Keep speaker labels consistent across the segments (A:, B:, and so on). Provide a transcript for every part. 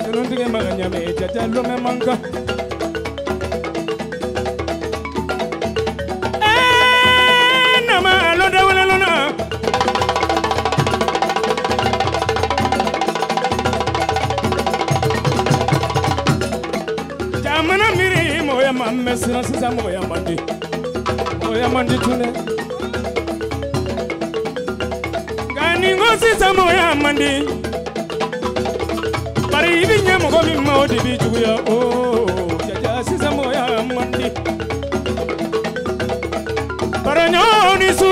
A: Nundige maganya me jalo me manka. Nama lo da wala lona. Jamana miri moya mamme sina sisa moya mandi tune. Gani ngosi sa moya mandi. Bari ibinya mo mi modi bi juya oh jaja sisa moya mandi. Baranyo ni su.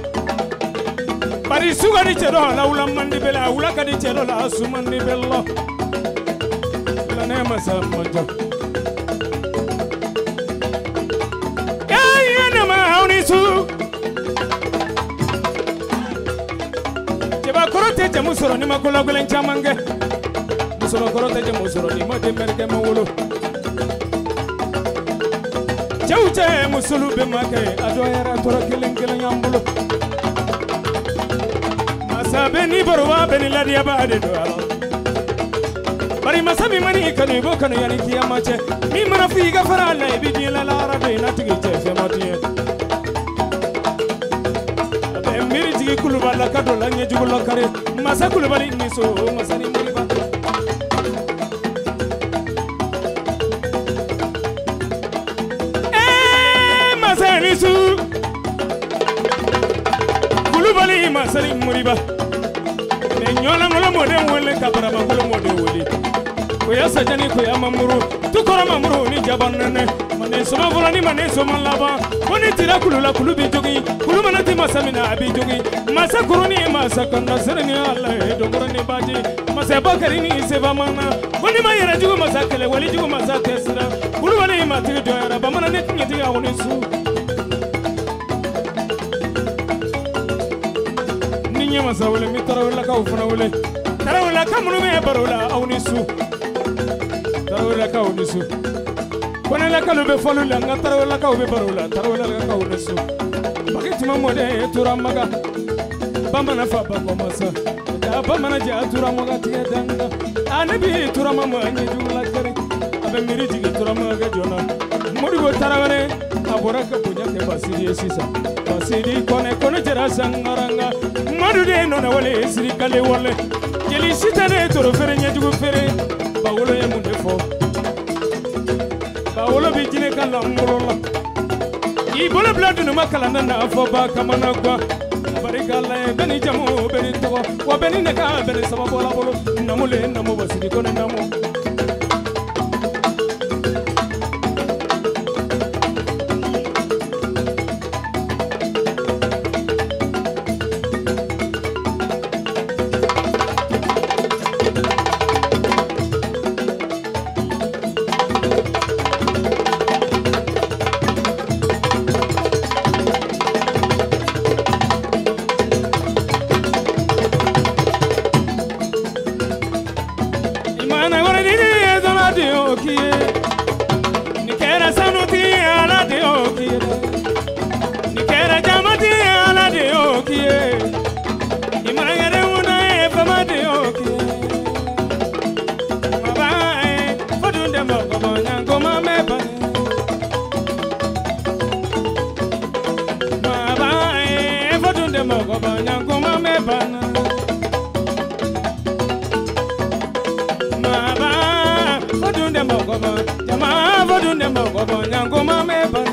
A: Bari su gadi chero la ula mandi bela ula gadi chero la su mandi bello. La ne masa mojo. Su Jeba korote je musoro ni makola gulen chamange musoro korote je musoro ni mode merke mawolo Jauche musulu be make adoyara tora kelen kelen yambulo Masabe ni borwa beni ladia ba ade do alo Bari masabi mani kanu bo kanu yani kiyamache mi mana figa fara la ibidi la arabe na tigi je fe matiye Miriji kulubala kadola nyejugulo kare masa kulubali miso masani muriba masani su kulubali masani muriba nenyola ngolo mode wole kabara makolo mode wole koya sajani koya mamuru tukora mamuru ni jabanane mane soma volani mane soma laba koni tira kulula kulubi jogi kulumana ti masamina abi jogi masa kuruni masa kanda serni Allah dogorani baji masa bakari ni seba mana koni mayera jugo masa kele wali jugo masa tesra kulubali mati doyara bamana ne ngiti ya wonisu ninye masa wole mi tarawla ka ufuna wole tarawla kamunu me barola awnisu tarawla ka awnisu Kone la kalu be folu la nga tarawla ka ube barola tarawla la ka unesu Bakiti mamode turamaga Bamana fa bako masa Ja bamana ja turamaga tiye danga Anabi turamama nye jumla kare Abe miri jigi turamaga jona Murigo tarawale Aboraka punya ke basiri sisa Basiri kone jera sangaranga Madu de nona wale siri kale wale Jeli sitane toro fere nye jugu fere Bawolo ya munde fo Bawolo bijine kala mbulola Ibola bladu numa kala nana afoba kamana kwa Barikala beni jamu beni togo Wa beni neka beni sababola bolo Namule namu basidi kone namu Jama vodunde mogo bonyango mame ban